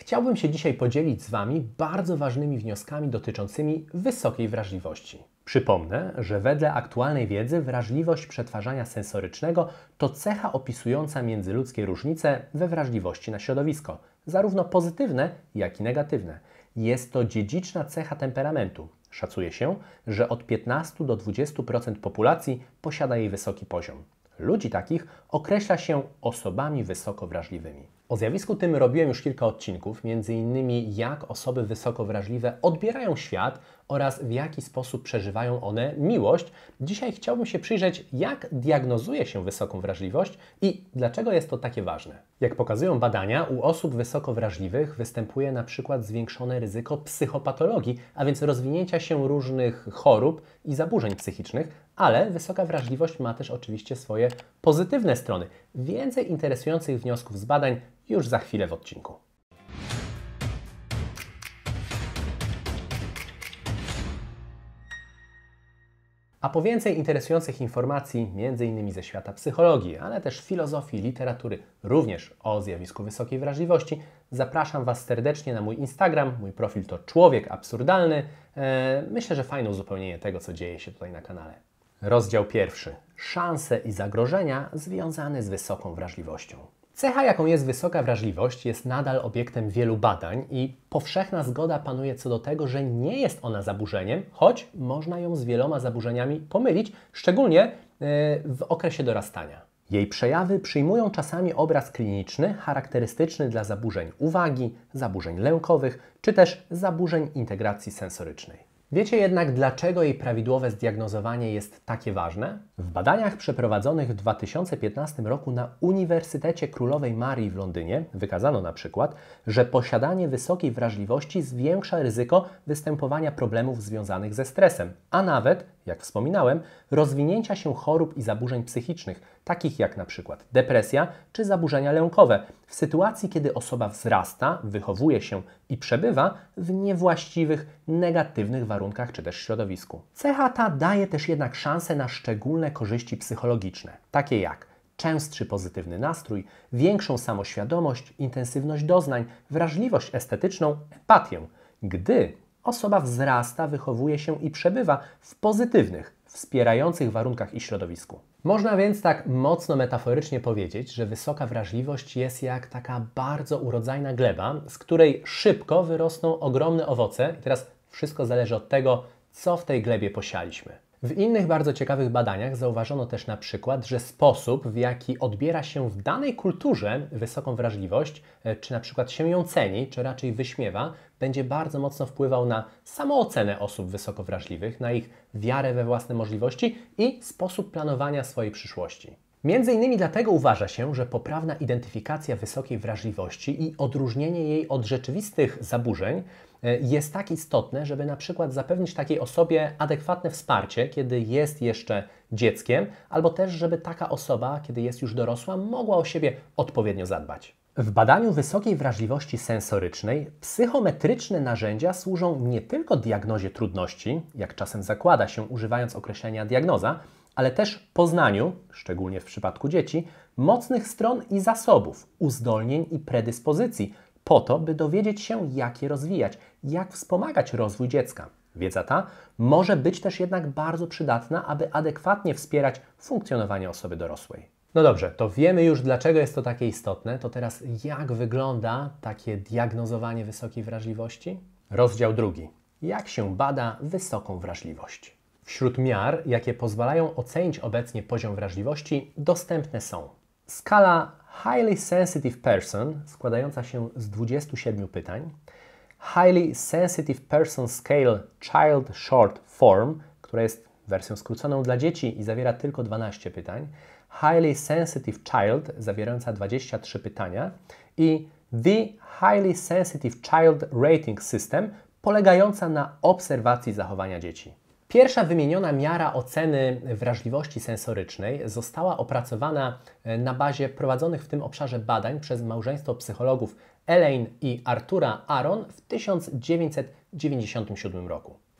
Chciałbym się dzisiaj podzielić z Wami bardzo ważnymi wnioskami dotyczącymi wysokiej wrażliwości. Przypomnę, że wedle aktualnej wiedzy wrażliwość przetwarzania sensorycznego to cecha opisująca międzyludzkie różnice we wrażliwości na środowisko, zarówno pozytywne, jak i negatywne. Jest to dziedziczna cecha temperamentu. Szacuje się, że od 15 do 20% populacji posiada jej wysoki poziom. Ludzi takich określa się osobami wysoko wrażliwymi. O zjawisku tym robiłem już kilka odcinków, m.in. jak osoby wysoko wrażliwe odbierają świat oraz w jaki sposób przeżywają one miłość. Dzisiaj chciałbym się przyjrzeć, jak diagnozuje się wysoką wrażliwość i dlaczego jest to takie ważne. Jak pokazują badania, u osób wysoko wrażliwych występuje na przykład zwiększone ryzyko psychopatologii, a więc rozwinięcia się różnych chorób i zaburzeń psychicznych, ale wysoka wrażliwość ma też oczywiście swoje pozytywne strony. Więcej interesujących wniosków z badań już za chwilę w odcinku. A po więcej interesujących informacji, m.in. ze świata psychologii, ale też filozofii, literatury, również o zjawisku wysokiej wrażliwości, zapraszam Was serdecznie na mój Instagram. Mój profil to Człowiek Absurdalny. Myślę, że fajne uzupełnienie tego, co dzieje się tutaj na kanale. Rozdział pierwszy. Szanse i zagrożenia związane z wysoką wrażliwością. Cecha, jaką jest wysoka wrażliwość, jest nadal obiektem wielu badań i powszechna zgoda panuje co do tego, że nie jest ona zaburzeniem, choć można ją z wieloma zaburzeniami pomylić, szczególnie w okresie dorastania. Jej przejawy przyjmują czasami obraz kliniczny charakterystyczny dla zaburzeń uwagi, zaburzeń lękowych czy też zaburzeń integracji sensorycznej. Wiecie jednak, dlaczego jej prawidłowe zdiagnozowanie jest takie ważne? W badaniach przeprowadzonych w 2015 roku na Uniwersytecie Królowej Marii w Londynie wykazano na przykład, że posiadanie wysokiej wrażliwości zwiększa ryzyko występowania problemów związanych ze stresem, a nawet, jak wspominałem, rozwinięcia się chorób i zaburzeń psychicznych, takich jak na przykład depresja czy zaburzenia lękowe, w sytuacji, kiedy osoba wzrasta, wychowuje się i przebywa w niewłaściwych, negatywnych warunkach czy też środowisku. Cecha ta daje też jednak szansę na szczególne korzyści psychologiczne, takie jak częstszy pozytywny nastrój, większą samoświadomość, intensywność doznań, wrażliwość estetyczną, empatię, gdy osoba wzrasta, wychowuje się i przebywa w pozytywnych, wspierających warunkach i środowisku. Można więc tak mocno metaforycznie powiedzieć, że wysoka wrażliwość jest jak taka bardzo urodzajna gleba, z której szybko wyrosną ogromne owoce. I teraz wszystko zależy od tego, co w tej glebie posialiśmy. W innych bardzo ciekawych badaniach zauważono też na przykład, że sposób, w jaki odbiera się w danej kulturze wysoką wrażliwość, czy na przykład się ją ceni, czy raczej wyśmiewa, będzie bardzo mocno wpływał na samoocenę osób wysoko wrażliwych, na ich wiarę we własne możliwości i sposób planowania swojej przyszłości. Między innymi dlatego uważa się, że poprawna identyfikacja wysokiej wrażliwości i odróżnienie jej od rzeczywistych zaburzeń jest tak istotne, żeby na przykład zapewnić takiej osobie adekwatne wsparcie, kiedy jest jeszcze dzieckiem, albo też, żeby taka osoba, kiedy jest już dorosła, mogła o siebie odpowiednio zadbać. W badaniu wysokiej wrażliwości sensorycznej psychometryczne narzędzia służą nie tylko diagnozie trudności, jak czasem zakłada się używając określenia diagnoza, ale też poznaniu, szczególnie w przypadku dzieci, mocnych stron i zasobów, uzdolnień i predyspozycji, po to, by dowiedzieć się, jak je rozwijać, jak wspomagać rozwój dziecka. Wiedza ta może być też jednak bardzo przydatna, aby adekwatnie wspierać funkcjonowanie osoby dorosłej. No dobrze, to wiemy już, dlaczego jest to takie istotne. To teraz jak wygląda takie diagnozowanie wysokiej wrażliwości? Rozdział drugi. Jak się bada wysoką wrażliwość? Wśród miar, jakie pozwalają ocenić obecnie poziom wrażliwości, dostępne są skala Highly Sensitive Person, składająca się z 27 pytań, Highly Sensitive Person Scale Child Short Form, która jest wersją skróconą dla dzieci i zawiera tylko 12 pytań, Highly Sensitive Child, zawierająca 23 pytania i The Highly Sensitive Child Rating System, polegająca na obserwacji zachowania dzieci. Pierwsza wymieniona miara oceny wrażliwości sensorycznej została opracowana na bazie prowadzonych w tym obszarze badań przez małżeństwo psychologów Elaine i Artura Aron w 1997 roku.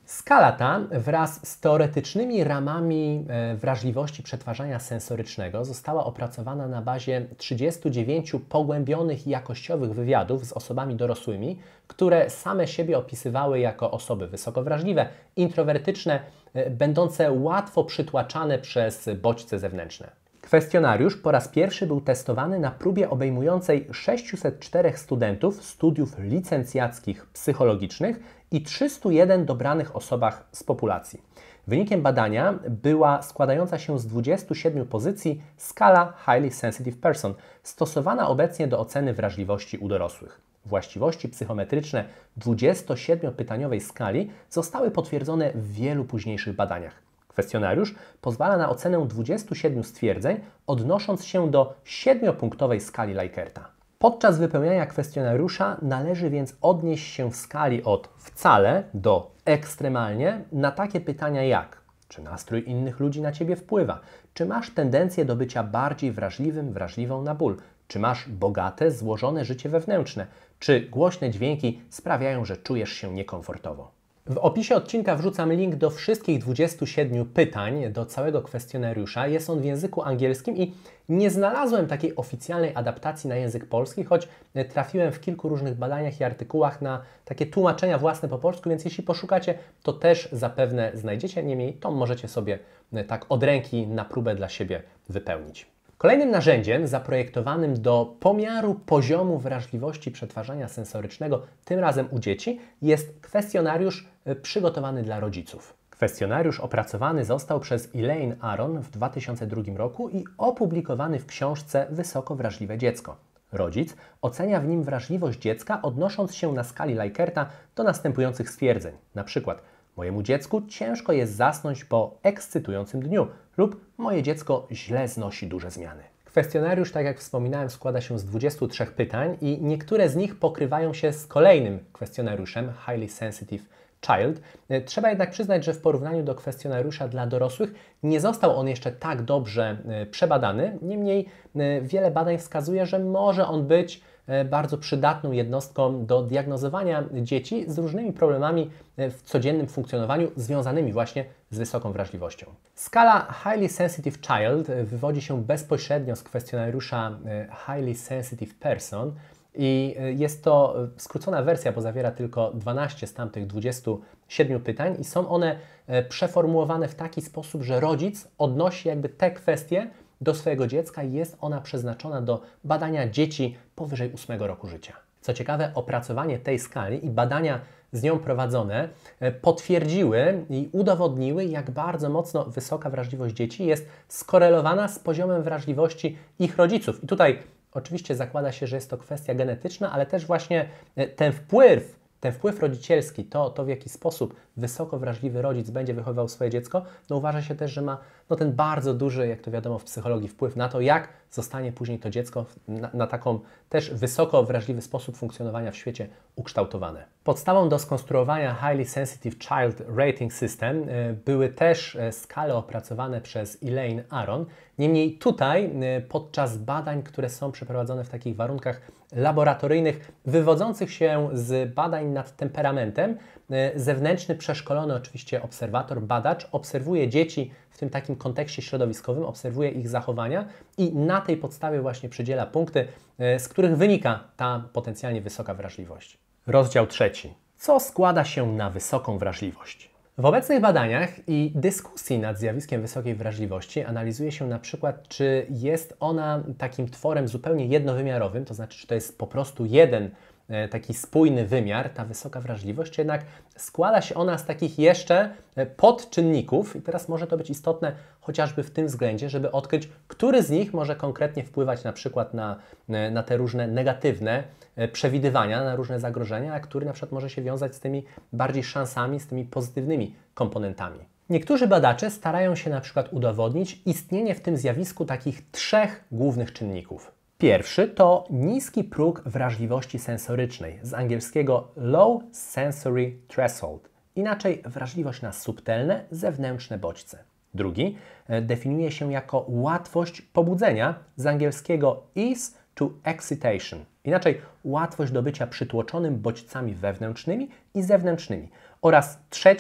Skala ta wraz z teoretycznymi ramami wrażliwości przetwarzania sensorycznego została opracowana na bazie 39 pogłębionych i jakościowych wywiadów z osobami dorosłymi, które same siebie opisywały jako osoby wysoko wrażliwe, introwertyczne, będące łatwo przytłaczane przez bodźce zewnętrzne. Kwestionariusz po raz pierwszy był testowany na próbie obejmującej 604 studentów studiów licencjackich psychologicznych i 301 dobranych osobach z populacji. Wynikiem badania była składająca się z 27 pozycji skala Highly Sensitive Person, stosowana obecnie do oceny wrażliwości u dorosłych. Właściwości psychometryczne 27-pytaniowej skali zostały potwierdzone w wielu późniejszych badaniach. Kwestionariusz pozwala na ocenę 27 stwierdzeń, odnosząc się do 7-punktowej skali Likert. Podczas wypełniania kwestionariusza należy więc odnieść się w skali od wcale do ekstremalnie na takie pytania jak: czy nastrój innych ludzi na Ciebie wpływa? Czy masz tendencję do bycia bardziej wrażliwym, wrażliwą na ból? Czy masz bogate, złożone życie wewnętrzne? Czy głośne dźwięki sprawiają, że czujesz się niekomfortowo? W opisie odcinka wrzucam link do wszystkich 27 pytań, do całego kwestionariusza. Jest on w języku angielskim i nie znalazłem takiej oficjalnej adaptacji na język polski, choć trafiłem w kilku różnych badaniach i artykułach na takie tłumaczenia własne po polsku, więc jeśli poszukacie, to też zapewne znajdziecie. Niemniej to możecie sobie tak od ręki na próbę dla siebie wypełnić. Kolejnym narzędziem zaprojektowanym do pomiaru poziomu wrażliwości przetwarzania sensorycznego, tym razem u dzieci, jest kwestionariusz przygotowany dla rodziców. Kwestionariusz opracowany został przez Elaine Aron w 2002 roku i opublikowany w książce Wysoko wrażliwe dziecko. Rodzic ocenia w nim wrażliwość dziecka, odnosząc się na skali Likerta do następujących stwierdzeń. Na przykład: mojemu dziecku ciężko jest zasnąć po ekscytującym dniu lub moje dziecko źle znosi duże zmiany. Kwestionariusz, tak jak wspominałem, składa się z 23 pytań i niektóre z nich pokrywają się z kolejnym kwestionariuszem Highly Sensitive Child. Trzeba jednak przyznać, że w porównaniu do kwestionariusza dla dorosłych nie został on jeszcze tak dobrze przebadany. Niemniej wiele badań wskazuje, że może on być bardzo przydatną jednostką do diagnozowania dzieci z różnymi problemami w codziennym funkcjonowaniu związanymi właśnie z wysoką wrażliwością. Skala Highly Sensitive Child wywodzi się bezpośrednio z kwestionariusza Highly Sensitive Person i jest to skrócona wersja, bo zawiera tylko 12 z tamtych 27 pytań i są one przeformułowane w taki sposób, że rodzic odnosi jakby te kwestie do swojego dziecka i jest ona przeznaczona do badania dzieci powyżej 8 roku życia. Co ciekawe, opracowanie tej skali i badania z nią prowadzone potwierdziły i udowodniły, jak bardzo mocno wysoka wrażliwość dzieci jest skorelowana z poziomem wrażliwości ich rodziców. I tutaj oczywiście zakłada się, że jest to kwestia genetyczna, ale też właśnie ten wpływ rodzicielski, to w jaki sposób wysoko wrażliwy rodzic będzie wychowywał swoje dziecko, uważa się też, że ma ten bardzo duży, jak to wiadomo w psychologii, wpływ na to, jak zostanie później to dziecko na taką też wysoko wrażliwy sposób funkcjonowania w świecie ukształtowane. Podstawą do skonstruowania Highly Sensitive Child Rating System były też skale opracowane przez Elaine Aron. Niemniej tutaj podczas badań, które są przeprowadzone w takich warunkach laboratoryjnych, wywodzących się z badań nad temperamentem, zewnętrzny, przeszkolony oczywiście obserwator, badacz obserwuje dzieci w tym takim kontekście środowiskowym, obserwuje ich zachowania i na tej podstawie właśnie przydziela punkty, z których wynika ta potencjalnie wysoka wrażliwość. Rozdział 3. Co składa się na wysoką wrażliwość? W obecnych badaniach i dyskusji nad zjawiskiem wysokiej wrażliwości analizuje się na przykład, czy jest ona takim tworem zupełnie jednowymiarowym, to znaczy, czy to jest po prostu jeden taki spójny wymiar, ta wysoka wrażliwość, czy jednak składa się ona z takich jeszcze podczynników i teraz może to być istotne chociażby w tym względzie, żeby odkryć, który z nich może konkretnie wpływać na przykład na te różne negatywne przewidywania, na różne zagrożenia, a który na przykład może się wiązać z tymi bardziej szansami, z tymi pozytywnymi komponentami. Niektórzy badacze starają się na przykład udowodnić istnienie w tym zjawisku takich 3 głównych czynników. Pierwszy to niski próg wrażliwości sensorycznej, z angielskiego Low Sensory Threshold, inaczej wrażliwość na subtelne, zewnętrzne bodźce. Drugi definiuje się jako łatwość pobudzenia, z angielskiego Ease to Excitation, inaczej łatwość do bycia przytłoczonym bodźcami wewnętrznymi i zewnętrznymi. Oraz trzeci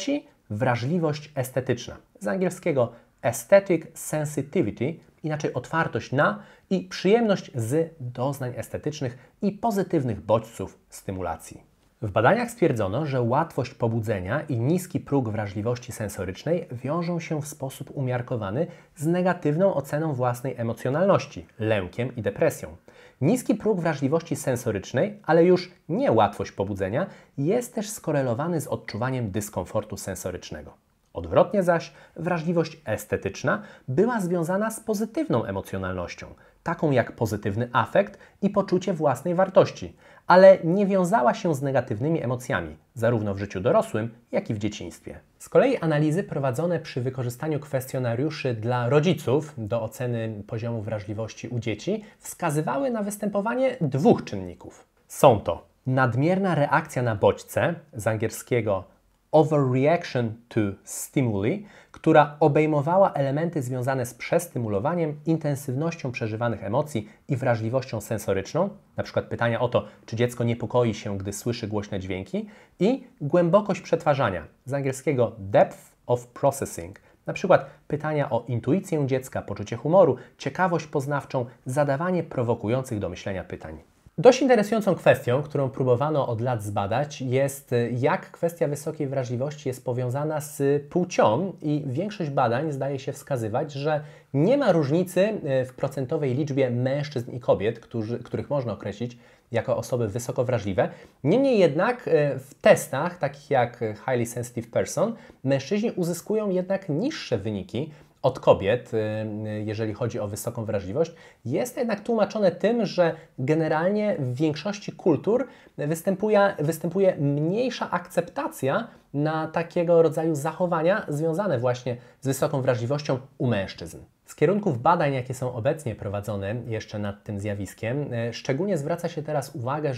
wrażliwość estetyczna. Z angielskiego aesthetic sensitivity, inaczej otwartość na i przyjemność z doznań estetycznych i pozytywnych bodźców stymulacji. W badaniach stwierdzono, że łatwość pobudzenia i niski próg wrażliwości sensorycznej wiążą się w sposób umiarkowany z negatywną oceną własnej emocjonalności, lękiem i depresją. Niski próg wrażliwości sensorycznej, ale już nie łatwość pobudzenia, jest też skorelowany z odczuwaniem dyskomfortu sensorycznego. Odwrotnie zaś wrażliwość estetyczna była związana z pozytywną emocjonalnością, taką jak pozytywny afekt i poczucie własnej wartości, ale nie wiązała się z negatywnymi emocjami, zarówno w życiu dorosłym, jak i w dzieciństwie. Z kolei analizy prowadzone przy wykorzystaniu kwestionariuszy dla rodziców do oceny poziomu wrażliwości u dzieci wskazywały na występowanie dwóch czynników. Są to nadmierna reakcja na bodźce, z angielskiego overreaction to stimuli, która obejmowała elementy związane z przestymulowaniem, intensywnością przeżywanych emocji i wrażliwością sensoryczną, np. pytania o to, czy dziecko niepokoi się, gdy słyszy głośne dźwięki, i głębokość przetwarzania, z angielskiego depth of processing, np. pytania o intuicję dziecka, poczucie humoru, ciekawość poznawczą, zadawanie prowokujących do myślenia pytań. Dość interesującą kwestią, którą próbowano od lat zbadać, jest jak kwestia wysokiej wrażliwości jest powiązana z płcią i większość badań zdaje się wskazywać, że nie ma różnicy w procentowej liczbie mężczyzn i kobiet, których można określić jako osoby wysoko wrażliwe. Niemniej jednak w testach, takich jak Highly Sensitive Person, mężczyźni uzyskują jednak niższe wyniki od kobiet, jeżeli chodzi o wysoką wrażliwość. Jest to jednak tłumaczone tym, że generalnie w większości kultur występuje mniejsza akceptacja na takiego rodzaju zachowania związane właśnie z wysoką wrażliwością u mężczyzn. Z kierunków badań, jakie są obecnie prowadzone jeszcze nad tym zjawiskiem, szczególnie zwraca się teraz uwagę,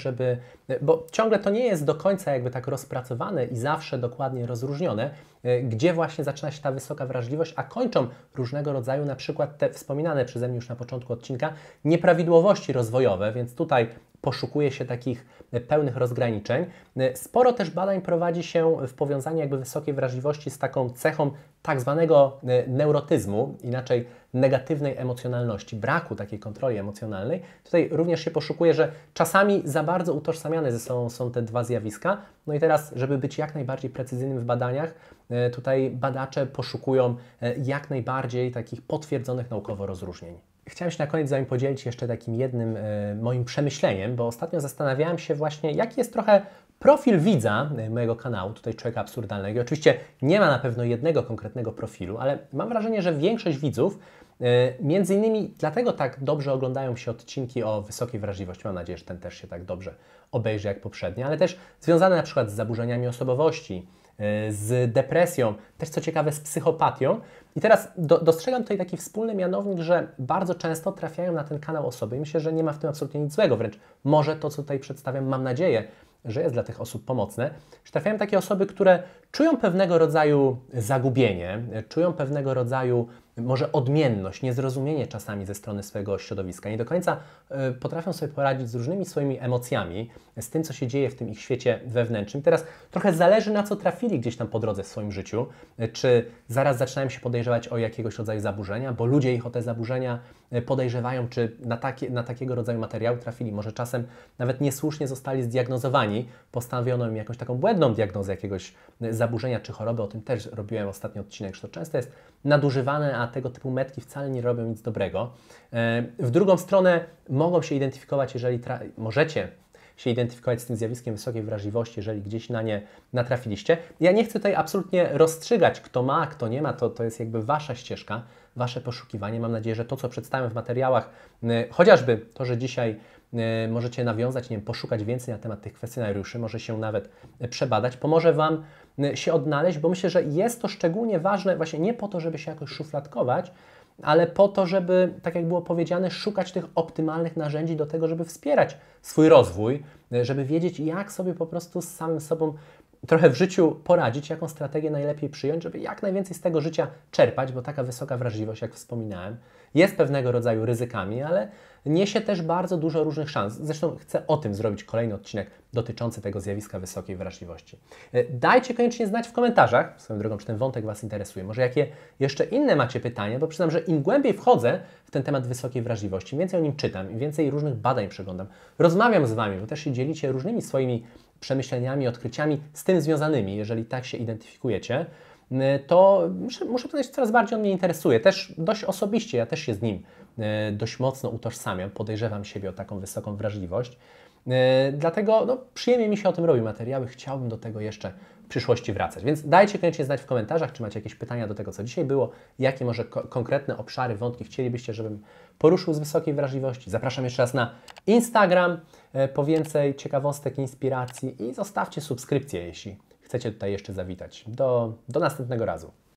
bo ciągle to nie jest do końca jakby tak rozpracowane i zawsze dokładnie rozróżnione, gdzie właśnie zaczyna się ta wysoka wrażliwość, a kończą różnego rodzaju, na przykład te wspominane przeze mnie już na początku odcinka, nieprawidłowości rozwojowe, więc tutaj poszukuje się takich pełnych rozgraniczeń. Sporo też badań prowadzi się w powiązaniu jakby wysokiej wrażliwości z taką cechą tak zwanego neurotyzmu, inaczej negatywnej emocjonalności, braku takiej kontroli emocjonalnej. Tutaj również się poszukuje, że czasami za bardzo utożsamiane ze sobą są te dwa zjawiska. No i teraz, żeby być jak najbardziej precyzyjnym w badaniach, tutaj badacze poszukują jak najbardziej takich potwierdzonych naukowo rozróżnień. Chciałem się na koniec z Wami podzielić jeszcze takim jednym moim przemyśleniem, bo ostatnio zastanawiałem się właśnie, jaki jest trochę profil widza mojego kanału, tutaj Człowieka Absurdalnego. Oczywiście nie ma na pewno jednego konkretnego profilu, ale mam wrażenie, że większość widzów między innymi dlatego tak dobrze oglądają się odcinki o wysokiej wrażliwości. Mam nadzieję, że ten też się tak dobrze obejrzy jak poprzednie, ale też związane na przykład z zaburzeniami osobowości, z depresją, też co ciekawe z psychopatią. I teraz dostrzegam tutaj taki wspólny mianownik, że bardzo często trafiają na ten kanał osoby i myślę, że nie ma w tym absolutnie nic złego, wręcz może to, co tutaj przedstawiam, mam nadzieję, że jest dla tych osób pomocne, że trafiają takie osoby, które czują pewnego rodzaju zagubienie, czują pewnego rodzaju może odmienność, niezrozumienie czasami ze strony swojego środowiska. Nie do końca potrafią sobie poradzić z różnymi swoimi emocjami, z tym, co się dzieje w tym ich świecie wewnętrznym. Teraz trochę zależy, na co trafili gdzieś tam po drodze w swoim życiu, czy zaraz zaczynają się podejrzewać o jakiegoś rodzaju zaburzenia, bo ludzie ich o te zaburzenia podejrzewają, czy na takiego rodzaju materiały trafili. Może czasem nawet niesłusznie zostali zdiagnozowani, postawiono im jakąś taką błędną diagnozę jakiegoś zaburzenia czy choroby. O tym też robiłem ostatni odcinek, że to często jest nadużywane, a tego typu metki wcale nie robią nic dobrego. W drugą stronę mogą się identyfikować, możecie się identyfikować z tym zjawiskiem wysokiej wrażliwości, jeżeli gdzieś na nie natrafiliście. Ja nie chcę tutaj absolutnie rozstrzygać, kto ma, kto nie ma, to jest jakby Wasza ścieżka, Wasze poszukiwanie. Mam nadzieję, że to, co przedstawiam w materiałach, chociażby to, że dzisiaj możecie nawiązać, nie wiem, poszukać więcej na temat tych kwestionariuszy, może się nawet przebadać, pomoże Wam się odnaleźć, bo myślę, że jest to szczególnie ważne właśnie nie po to, żeby się jakoś szufladkować, ale po to, żeby, tak jak było powiedziane, szukać tych optymalnych narzędzi do tego, żeby wspierać swój rozwój, żeby wiedzieć, jak sobie po prostu z samym sobą trochę w życiu poradzić, jaką strategię najlepiej przyjąć, żeby jak najwięcej z tego życia czerpać, bo taka wysoka wrażliwość, jak wspominałem, jest pewnego rodzaju ryzykami, ale niesie też bardzo dużo różnych szans. Zresztą chcę o tym zrobić kolejny odcinek dotyczący tego zjawiska wysokiej wrażliwości. Dajcie koniecznie znać w komentarzach, swoją drogą, czy ten wątek Was interesuje. Może jakie jeszcze inne macie pytania, bo przyznam, że im głębiej wchodzę w ten temat wysokiej wrażliwości, im więcej o nim czytam, im więcej różnych badań przeglądam, rozmawiam z Wami, bo też się dzielicie różnymi swoimi przemyśleniami, odkryciami z tym związanymi, jeżeli tak się identyfikujecie, to muszę powiedzieć, że coraz bardziej on mnie interesuje. Też dość osobiście, ja też się z nim dość mocno utożsamiam, podejrzewam siebie o taką wysoką wrażliwość. Dlatego przyjemnie mi się o tym robi materiały, chciałbym do tego jeszcze w przyszłości wracać. Więc dajcie koniecznie znać w komentarzach, czy macie jakieś pytania do tego, co dzisiaj było, jakie może konkretne obszary, wątki chcielibyście, żebym poruszył z wysokiej wrażliwości. Zapraszam jeszcze raz na Instagram po więcej ciekawostek, inspiracji i zostawcie subskrypcję, jeśli chcecie tutaj jeszcze zawitać. Do następnego razu.